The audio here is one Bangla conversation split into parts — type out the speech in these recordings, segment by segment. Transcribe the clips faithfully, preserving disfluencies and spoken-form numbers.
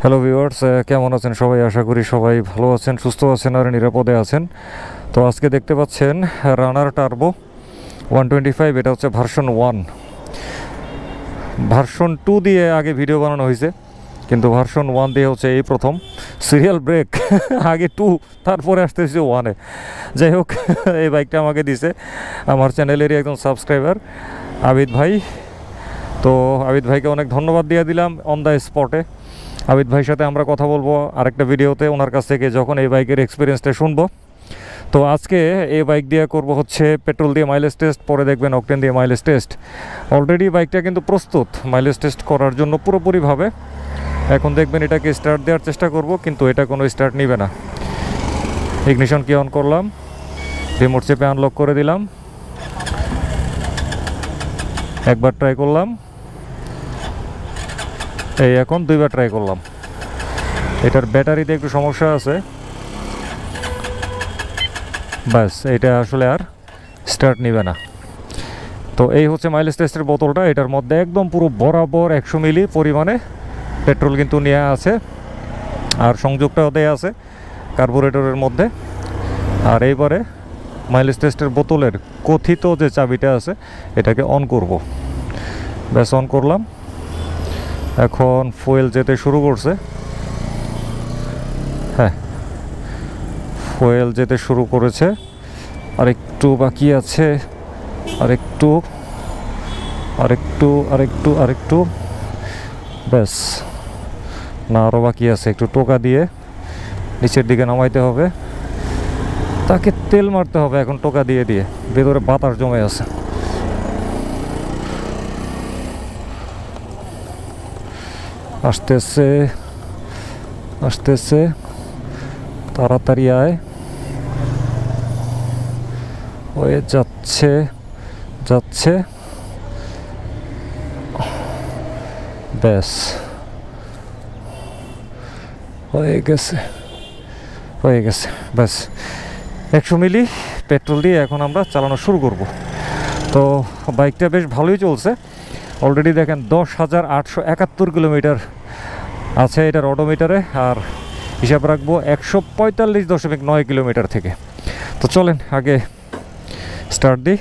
হ্যালো ভিউয়ার্স, কেমন আছেন সবাই? আশা করি সবাই ভালো আছেন, সুস্থ আছেন আর নিরাপদে আছেন। তো আজকে দেখতে পাচ্ছেন Runner Turbo one twenty five, এটা হচ্ছে ভার্সন ওয়ান। ভার্সন টু দিয়ে আগে ভিডিও বানানো হয়েছে, কিন্তু ভার্সন ওয়ান দিয়ে হচ্ছে এই প্রথম। সিরিয়াল ব্রেক, আগে টু, তারপরে আসতেছে ওয়ানে। যাই হোক, এই বাইকটা আমাকে দিছে আমার চ্যানেলেরই একজন সাবস্ক্রাইবার আবিদ ভাই। তো আবিদ ভাইকে অনেক ধন্যবাদ দিয়ে দিলাম অন দ্য স্পটে। আবিদ ভাইয়ের সাথে আমরা কথা বলবো আরেকটা ভিডিওতে ওনার কাছ থেকে, যখন এই বাইকের এক্সপিরিয়েন্সটা শুনবো। তো আজকে এই বাইক দিয়ে করব হচ্ছে পেট্রোল দিয়ে মাইলেজ টেস্ট, পরে দেখবেন অকটেন দিয়ে মাইলেজ টেস্ট। অলরেডি বাইকটা কিন্তু প্রস্তুত মাইলেজ টেস্ট করার জন্য পুরোপুরিভাবে। এখন দেখবেন এটাকে স্টার্ট দেওয়ার চেষ্টা করব, কিন্তু এটা কোনো স্টার্ট নিবে না। ইগনিশন কি অন করলাম, রিমোট চেপে আনলক করে দিলাম, একবার ট্রাই করলাম, এই এখন দুইবার ট্রাই করলাম। এটার ব্যাটারিতে একটু সমস্যা আছে, ব্যাস এটা আসলে আর স্টার্ট নিবে না। তো এই হচ্ছে মাইলেজ টেস্টের বোতলটা। এটার মধ্যে একদম পুরো বরাবর একশো মিলি পরিমাণে পেট্রোল কিন্তু নিয়ে আছে, আর সংযোগটাও দেয়া আছে কার্বোরেটরের মধ্যে। আর এইবারে মাইলেজ টেস্টের বোতলের কথিত যে চাবিটা আছে এটাকে অন করব। ব্যাস অন করলাম, এখন ফুয়েল যেতে শুরু করছে। হ্যাঁ, ফুয়েল যেতে শুরু করেছে, আর একটু বাকি আছে, আরেকটু আরেকটু আরেকটু আরেকটু ব্যাস, না আরও বাকি আছে। একটু টোকা দিয়ে নিচের দিকে নামাইতে হবে, তাকে তেল মারতে হবে এখন টোকা দিয়ে দিয়ে। ভেতরে বাতাস জমে আছে। আসতেছে আসতেছে, তাড়াতাড়ি আয়, হয়ে যাচ্ছে যাচ্ছে ব্যাস হয়ে গেছে হয়ে গেছে ব্যাস। একশো মিলি পেট্রোল দিয়ে এখন আমরা চালানো শুরু করব। তো বাইকটা বেশ ভালোই চলছে। অলরেডি দেখেন দশ হাজার আটশো একাত্তর কিলোমিটার আছে এটার অডোমিটারে, আর হিসাব রাখবো একশো পঁয়তাল্লিশ দশমিক নয় কিলোমিটার থেকে। তো চলেন আগে স্টার্ট দিই।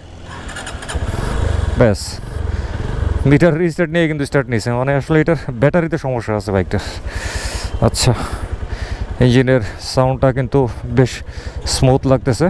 ব্যাস, মিটার রিস্টার্ট নিয়ে কিন্তু স্টার্ট নিয়েছে, মানে আসলে এটার ব্যাটারিতে সমস্যা আছে বাইকটার। আচ্ছা, ইঞ্জিনের সাউন্ডটা কিন্তু বেশ স্মুথ লাগতেছে,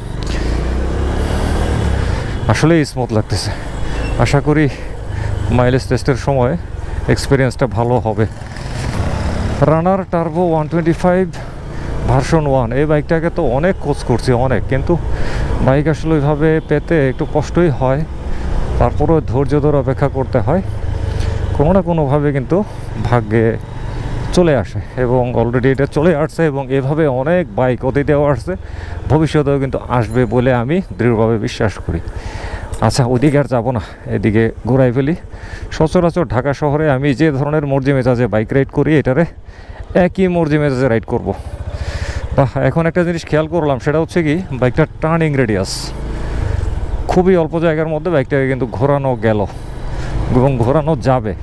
আসলেই স্মুথ লাগতেছে। আশা করি মাইলেজ টেস্টের সময় এক্সপিরিয়েন্সটা ভালো হবে। Runner Turbo one twenty five version one, এই বাইকটাকে তো অনেক খোঁজ করছি অনেক, কিন্তু বাইক আসলে ওইভাবে পেতে একটু কষ্টই হয়। তারপরেও ধৈর্য ধরে অপেক্ষা করতে হয়, কোনো না কোনোভাবে কিন্তু ভাগ্যে চলে আসে, এবং অলরেডি এটা চলে আসছে, এবং এভাবে অনেক বাইক অতীতেও আসছে, ভবিষ্যতেও কিন্তু আসবে বলে আমি দৃঢ়ভাবে বিশ্বাস করি। আচ্ছা, ওইদিকে আর যাবো না, এদিকে ঘুরাই ফেলি। সচরাচর ঢাকা শহরে আমি যে ধরনের মর্জি মেজাজে বাইক রাইড করি, এটারে একই মর্জি মেজাজে রাইড করব। বা এখন একটা জিনিস খেয়াল করলাম, সেটা হচ্ছে কি, বাইকটার টার্নিং রেডিয়াস খুবই অল্প জায়গার মধ্যে বাইকটাকে কিন্তু ঘোরানো গেল এবং ঘোরানো যাবে।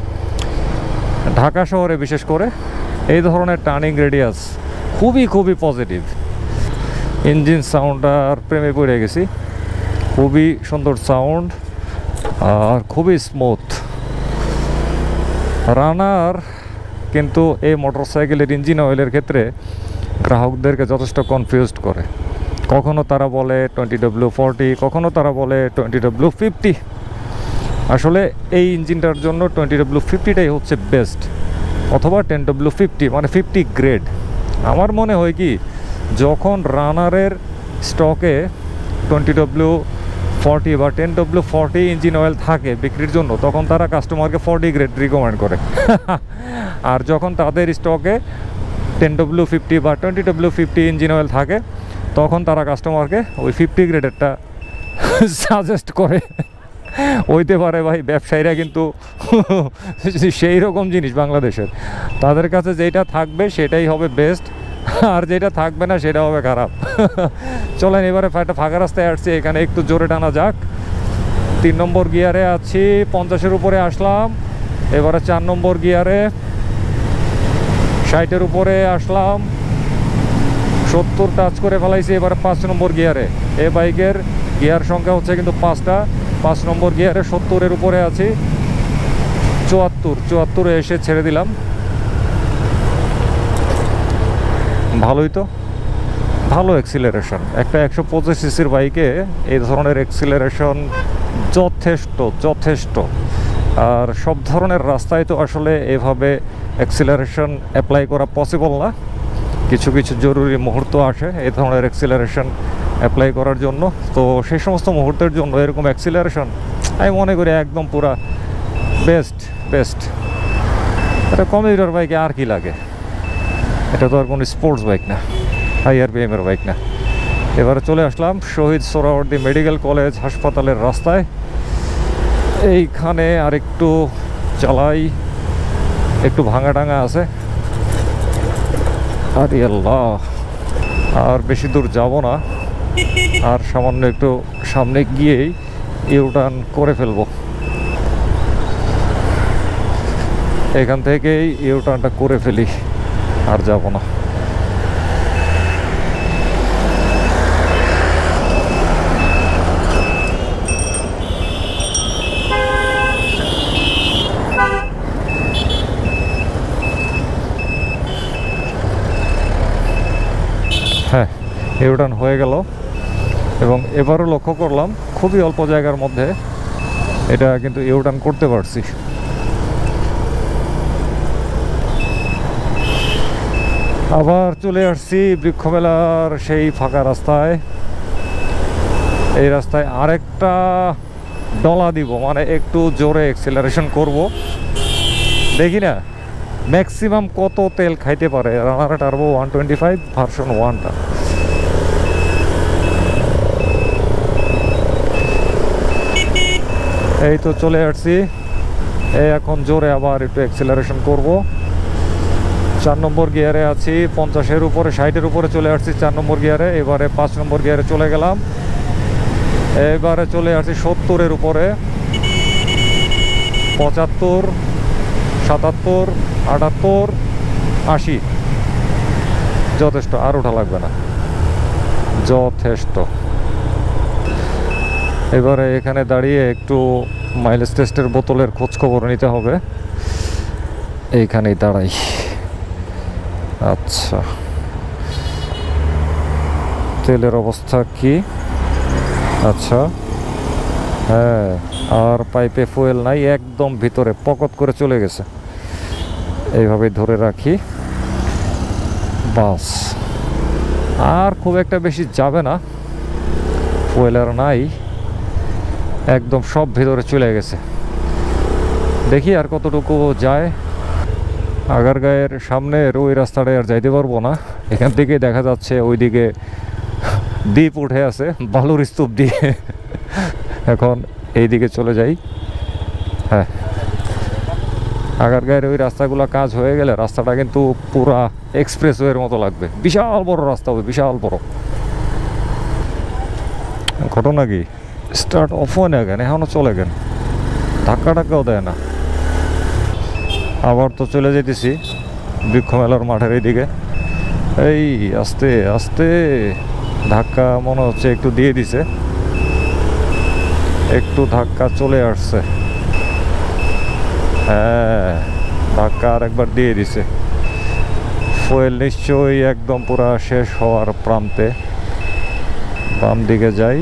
ঢাকা শহরে বিশেষ করে এই ধরনের টার্নিং রেডিয়াস খুবই খুবই পজিটিভ। ইঞ্জিন সাউন্ডটার প্রেমে পড়ে গেছি, খুবই সুন্দর সাউন্ড আর খুবই স্মুথ। রানার কিন্তু এই মোটরসাইকেলের ইঞ্জিন অয়েলের ক্ষেত্রে গ্রাহকদেরকে যথেষ্ট কনফিউজড করে। কখনো তারা বলে টোয়েন্টি ডব্লিউ ফোরটি, কখনো তারা বলে টোয়েন্টি ডব্লিউ ফিফটি। আসলে এই ইঞ্জিনটার জন্য টোয়েন্টি ডব্লিউ ফিফটিটাই হচ্ছে বেস্ট, অথবা টেন ডব্লিউ ফিফটি, মানে ফিফটি গ্রেড। আমার মনে হয় কি, যখন রানারের স্টকে টোয়েন্টি ডব্লিউ ফোরটি বা ten W forty engine oil থাকে বিক্রির জন্য, তখন তারা কাস্টমারকে ফোরটি গ্রেড রিকমেন্ড করে। আর যখন তাদের স্টকে টেন ডব্লিউ ফিফটি বা twenty W fifty engine oil থাকে, তখন তারা কাস্টমারকে ওই ফিফটি গ্রেডেরটা সাজেস্ট করে। হইতে পারে ভাই, ব্যবসায়ীরা কিন্তু সেই রকম জিনিস বাংলাদেশের, তাদের কাছে যেটা থাকবে সেটাই হবে বেস্ট, আর যেটা থাকবে না সেটা হবে খারাপ। চলেন এবারে একটা ফাঁকা রাস্তায় আসছি, এখানে একটু জোরে টানা যাক। তিন নম্বর গিয়ারে আছি, পঞ্চাশের উপরে আসলাম। এবারে চার নম্বর গিয়ারে ষাটের উপরে আসলাম, সত্তর টাচ করে ফেলাইছি। এবার পাঁচ নম্বর গিয়ারে, এ বাইকের গিয়ার সংখ্যা হচ্ছে কিন্তু পাঁচটা। পাঁচ নম্বর গিয়ারে সত্তরের উপরে আছি, চুয়াত্তর চুয়াত্তরে এসে ছেড়ে দিলাম। ভালোই তো, ভালো এক্সিলারেশন। একটা একশো পঁচিশ সিসির বাইকে এই ধরনের এক্সিলারেশন যথেষ্ট যথেষ্ট। আর সব ধরনের রাস্তায় তো আসলে এভাবে এক্সিলারেশন অ্যাপ্লাই করা পসিবল না। কিছু কিছু জরুরি মুহূর্ত আসে এই ধরনের এক্সিলারেশন অ্যাপ্লাই করার জন্য। তো সেই সমস্ত মুহূর্তের জন্য এরকম এক্সিলারেশন আমি মনে করি একদম পুরা বেস্ট বেস্ট। এটা কমিউটার বাইকে আর কি লাগে, এটা তো আর কোনো স্পোর্টস বাইক না, হাই আর বি এমের বাইক না। এবারে চলে আসলাম শহীদ সোহরাওয়ার্দী মেডিকেল কলেজ হাসপাতালের রাস্তায়। এইখানে আর একটু চালাই, একটু ভাঙা টাঙা আছে। আরে আল্লাহ, আর বেশি দূর যাব না, আর সামান্য একটু সামনে গিয়েই ইউটার্ন করে ফেলবো। এখান থেকেই ইউটার্নটা করে ফেলি, আর যাব না। হ্যাঁ, ইউটার্ন হয়ে গেল। এবং এবারও লক্ষ্য করলাম খুবই অল্প জায়গার মধ্যে এটা কিন্তু ইউটার্ন করতে পারছি। আবার চলে আসছি বৃক্ষমেলার সেই ফাঁকা রাস্তায়। এই রাস্তায় আরেকটা ডলা দিব, মানে একটু জোরে এক্সেলারেশন করব। দেখি না ম্যাক্সিমাম কত তেল খাইতে পারে Runner Turbo one twenty five version ওয়ানটা। এই তো চলে আসছি। এই এখন জোরে আবার একটু এক্সেলারেশন করব। চার নম্বর গিয়ারে আছি, পঞ্চাশের উপরে ষাটের উপরে চলে আসছি চার নম্বর গিয়ারে। এবারে পাঁচ নম্বর গিয়ারে চলে গেলাম। এবারে চলে আসছি সত্তরের উপরে, পঁচাত্তর, সাতাত্তর, আটাত্তর, আশি। যথেষ্ট, আর ওঠা লাগবে না, যথেষ্ট। এবারে এখানে দাঁড়িয়ে একটু মাইলেজ টেস্টের বোতলের খোঁজ খবর নিতে হবে। এইখানেই দাঁড়াই। আচ্ছা, তেলের অবস্থা কি? আচ্ছা, হ্যাঁ, আর পাইপে ফুয়েল নাই, একদম ভিতরে পকট করে চলে গেছে। এইভাবে ধরে রাখি, বাস। আর খুব একটা বেশি যাবে না, ফুয়েল আর নাই, একদম সব ভিতরে চলে গেছে। দেখি আর কতটুকু যায়। আগারগাঁয়ের সামনের ওই রাস্তাটায় আর যাইতে পারবো না। এখান থেকে দেখা যাচ্ছে ওইদিকে দ্বীপ উঠে আছে, বালুর স্তূপ দিয়ে। এখন এইদিকে চলে যাই। হ্যাঁ, আগারগাঁয়ের ওই রাস্তাগুলো কাজ হয়ে গেলে রাস্তাটা কিন্তু পুরা এক্সপ্রেসওয়ের মতো লাগবে। বিশাল বড় রাস্তা হবে, বিশাল বড়। ঘটনা কি, স্টার্ট অফ হয় না কেন, এখনও চলে কেন, ধাক্কা টাক্কাও দেয় না। আবার তো চলে যেতেছি বৃক্ষমেলার মাঠের এইদিকে। এই আস্তে আস্তে ধাক্কা মনে হচ্ছে একটু দিয়ে দিছে, একটু ধাক্কা চলে আসছে। হ্যাঁ, ধাক্কা আর একবার দিয়ে দিছে। ফুয়েল নিশ্চয়ই একদম পুরা শেষ হওয়ার প্রান্তে। বাম দিকে যাই।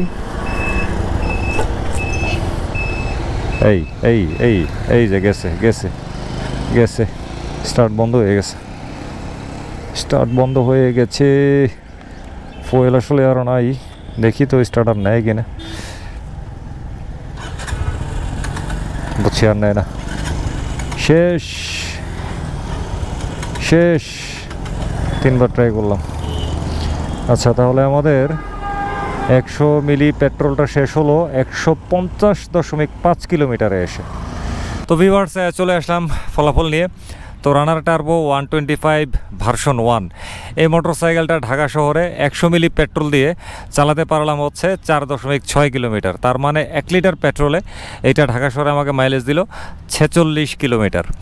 এই এই এই এই যে গেছে গেছে গেছে স্টার্ট বন্ধ হয়ে গেছে, স্টার্ট বন্ধ হয়ে গেছে। ফুয়েল আসলে আরও নাই, দেখি তো স্টার্ট আর নেয় কিনা। বুঝছি আর নেয় না, শেষ শেষ। তিনবার ট্রাই করলাম। আচ্ছা, তাহলে আমাদের একশো মিলি পেট্রোলটা শেষ হলো একশো পঞ্চাশ দশমিক পাঁচ কিলোমিটারে এসে। তো ভিউয়ার্স, চলে আসলাম ফলাফল নিয়ে। তো Runner Turbo one twenty five version one, এই মোটরসাইকেলটা ঢাকা শহরে একশো মিলি পেট্রোল দিয়ে চালাতে পারলাম হচ্ছে চার দশমিক ছয় কিলোমিটার। তার মানে এক লিটার পেট্রোলে এইটা ঢাকা শহরে আমাকে মাইলেজ দিল ছেচল্লিশ কিলোমিটার।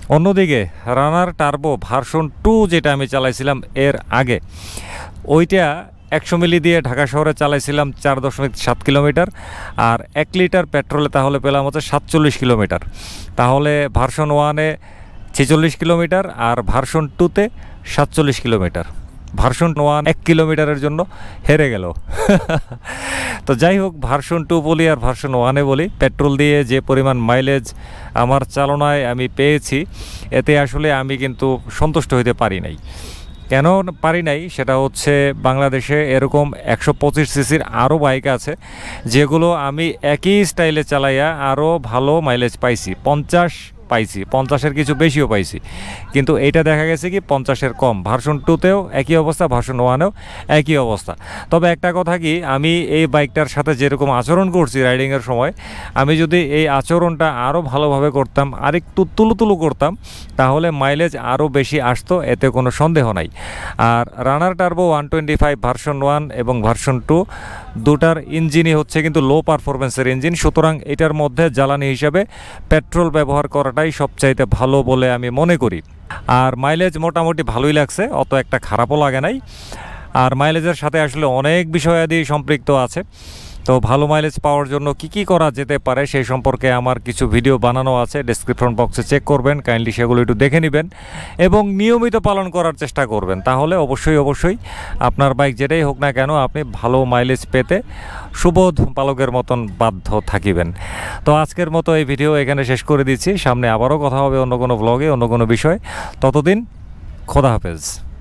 অন্যদিকে রানার টার্বো ভার্সন টু যেটা আমি চালাইছিলাম এর আগে, ওইটা একশো মিলি দিয়ে ঢাকা শহরে চালাইছিলাম চার দশমিক সাত কিলোমিটার, আর এক লিটার পেট্রোলে তাহলে পেলাম হচ্ছে সাতচল্লিশ কিলোমিটার। তাহলে ভার্সন ওয়ানে ছেচল্লিশ কিলোমিটার আর ভার্সন টুতে সাতচল্লিশ কিলোমিটার। ভার্সন ওয়ান এক কিলোমিটারের জন্য হেরে গেল। তো যাই হোক, ভার্সন টু বলি আর ভার্সন ওয়ানে বলি, পেট্রোল দিয়ে যে পরিমাণ মাইলেজ আমার চালনায় আমি পেয়েছি, এতে আসলে আমি কিন্তু সন্তুষ্ট হইতে পারি নাই। কেন পারি নাই সেটা হচ্ছে, বাংলাদেশে এরকম একশো পঁচিশ সিসির আরও বাইক আছে যেগুলো আমি একই স্টাইলে চালাইয়া আরও ভালো মাইলেজ পাইছি, পঞ্চাশ পাইছি, পঞ্চাশের কিছু বেশিও পাইছি। কিন্তু এইটা দেখা গেছে কি পঞ্চাশের কম। ভার্সন টুতেও একই অবস্থা, ভার্সন ওয়ানেও একই অবস্থা। তবে একটা কথা কি, আমি এই বাইকটার সাথে যেরকম আচরণ করছি রাইডিংয়ের সময়, আমি যদি এই আচরণটা আরও ভালোভাবে করতাম, আরেকটু তুলু তুলু করতাম, তাহলে মাইলেজ আরও বেশি আসতো, এতে কোনো সন্দেহ নাই। আর Runner Turbo one twenty five version one এবং ভার্সন টু দুটার ইঞ্জিনই হচ্ছে কিন্তু লো পারফরমেন্সের ইঞ্জিন, সুতরাং এটার মধ্যে জ্বালানি হিসাবে পেট্রোল ব্যবহার করাটাই সবচাইতে ভালো বলে আমি মনে করি। আর মাইলেজ মোটামুটি ভালোই লাগছে, অত একটা খারাপও লাগে নাই। আর মাইলেজের সাথে আসলে অনেক বিষয়াদি সম্পৃক্ত আছে। তো ভালো মাইলেজ পাওয়ার জন্য কি কি করা যেতে পারে সেই সম্পর্কে আমার কিছু ভিডিও বানানো আছে, ডেসক্রিপশন বক্সে চেক করবেন, কাইন্ডলি সেগুলো একটু দেখে নেবেন এবং নিয়মিত পালন করার চেষ্টা করবেন। তাহলে অবশ্যই অবশ্যই আপনার বাইক যেটাই হোক না কেন, আপনি ভালো মাইলেজ পেতে সুবোধ বালকের মতন বাধ্য থাকিবেন। তো আজকের মতো এই ভিডিও এখানে শেষ করে দিচ্ছি। সামনে আবারও কথা হবে অন্য কোনো ব্লগে, অন্য কোনো বিষয়। ততদিন খোদা হাফেজ।